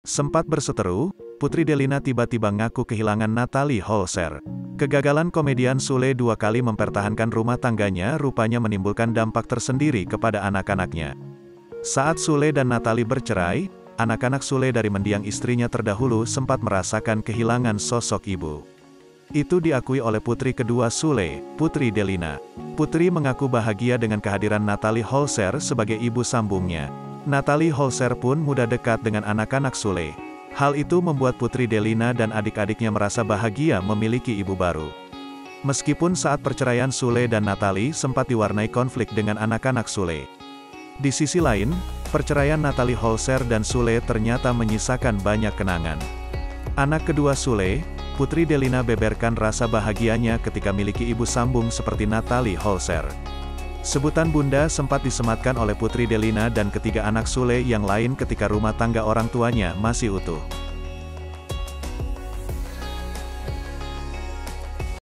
Sempat berseteru, Putri Delina tiba-tiba ngaku kehilangan Natalie Holzer. Kegagalan komedian Sule 2 kali mempertahankan rumah tangganya rupanya menimbulkan dampak tersendiri kepada anak-anaknya. Saat Sule dan Natalie bercerai, anak-anak Sule dari mendiang istrinya terdahulu sempat merasakan kehilangan sosok ibu. Itu diakui oleh putri kedua Sule, Putri Delina. Putri mengaku bahagia dengan kehadiran Natalie Holzer sebagai ibu sambungnya. Natalie Holzer pun mudah dekat dengan anak-anak Sule. Hal itu membuat Putri Delina dan adik-adiknya merasa bahagia memiliki ibu baru. Meskipun saat perceraian Sule dan Natalie sempat diwarnai konflik dengan anak-anak Sule. Di sisi lain, perceraian Natalie Holzer dan Sule ternyata menyisakan banyak kenangan. Anak kedua Sule, Putri Delina beberkan rasa bahagianya ketika miliki ibu sambung seperti Natalie Holzer. Sebutan bunda sempat disematkan oleh Putri Delina dan ketiga anak Sule yang lain ketika rumah tangga orang tuanya masih utuh.